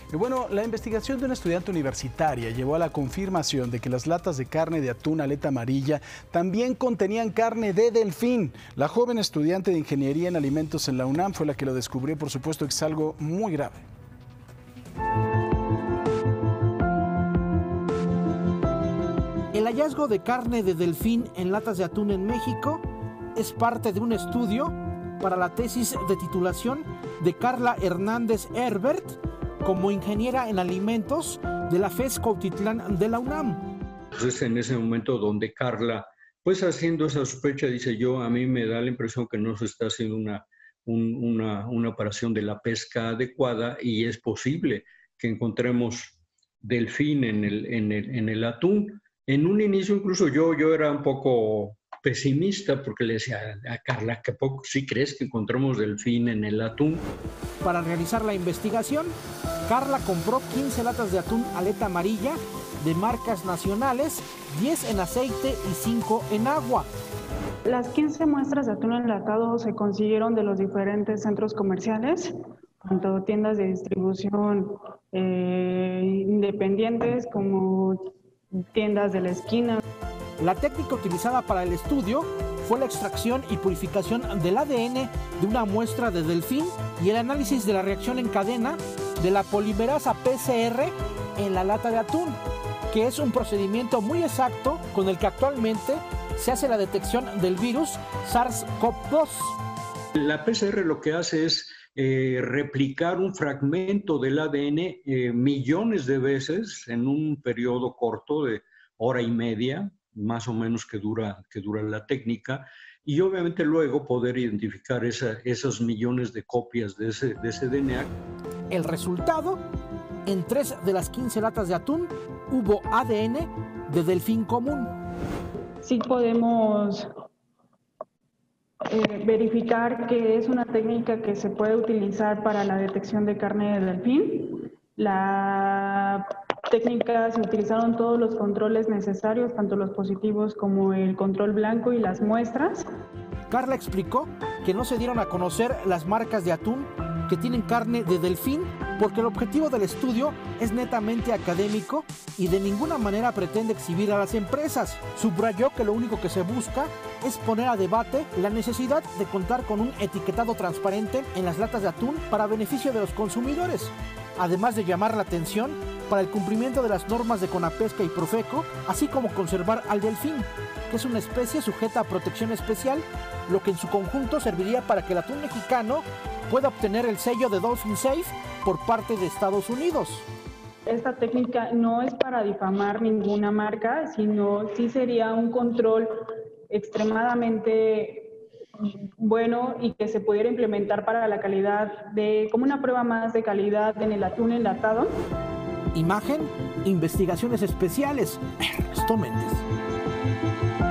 Y bueno, la investigación de una estudiante universitaria llevó a la confirmación de que las latas de carne de atún aleta amarilla también contenían carne de delfín. La joven estudiante de Ingeniería en Alimentos en la UNAM fue la que lo descubrió. Por supuesto que es algo muy grave. El hallazgo de carne de delfín en latas de atún en México es parte de un estudio para la tesis de titulación de Carla Hernández Herbert como ingeniera en alimentos de la FES Cuautitlán de la UNAM. Es en ese momento donde Carla, pues haciendo esa sospecha, dice a mí me da la impresión que no se está haciendo una operación de la pesca adecuada y es posible que encontremos delfín en el atún. En un inicio incluso yo era un poco pesimista porque le decía a Carla que poco sí crees que encontramos delfín en el atún. Para realizar la investigación, Carla compró 15 latas de atún aleta amarilla de marcas nacionales, 10 en aceite y 5 en agua. Las 15 muestras de atún enlatado se consiguieron de los diferentes centros comerciales, tanto tiendas de distribución independientes como tiendas de la esquina. La técnica utilizada para el estudio fue la extracción y purificación del ADN de una muestra de delfín y el análisis de la reacción en cadena de la polimerasa PCR en la lata de atún, que es un procedimiento muy exacto con el que actualmente se hace la detección del virus SARS-CoV-2. La PCR lo que hace es replicar un fragmento del ADN millones de veces en un periodo corto de hora y media, más o menos que dura la técnica, y obviamente luego poder identificar esos millones de copias de ese DNA. El resultado, en 3 de las 15 latas de atún hubo ADN de delfín común. Sí podemos verificar que es una técnica que se puede utilizar para la detección de carne de delfín. La técnica se utilizaron todos los controles necesarios, tanto los positivos como el control blanco y las muestras. Carla explicó que no se dieron a conocer las marcas de atún que tienen carne de delfín porque el objetivo del estudio es netamente académico y de ninguna manera pretende exhibir a las empresas. Subrayó que lo único que se busca es poner a debate la necesidad de contar con un etiquetado transparente en las latas de atún para beneficio de los consumidores, además de llamar la atención para el cumplimiento de las normas de CONAPESCA y Profeco, así como conservar al delfín, que es una especie sujeta a protección especial, lo que en su conjunto serviría para que el atún mexicano pueda obtener el sello de Dolphin Safe por parte de Estados Unidos. Esta técnica no es para difamar ninguna marca, sino sí sería un control extremadamente bueno y que se pudiera implementar para la calidad, como una prueba más de calidad en el atún enlatado. Imagen, investigaciones especiales, Ernesto Méndez.